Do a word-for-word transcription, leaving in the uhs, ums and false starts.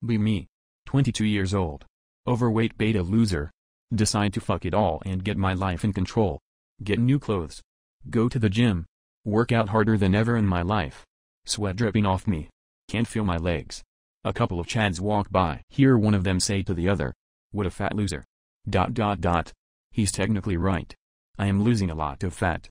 Be me. twenty-two years old. Overweight beta loser. Decide to fuck it all and get my life in control. Get new clothes. Go to the gym. Work out harder than ever in my life. Sweat dripping off me. Can't feel my legs. A couple of chads walk by. Hear one of them say to the other, "What a fat loser." Dot dot dot. He's technically right. I am losing a lot of fat.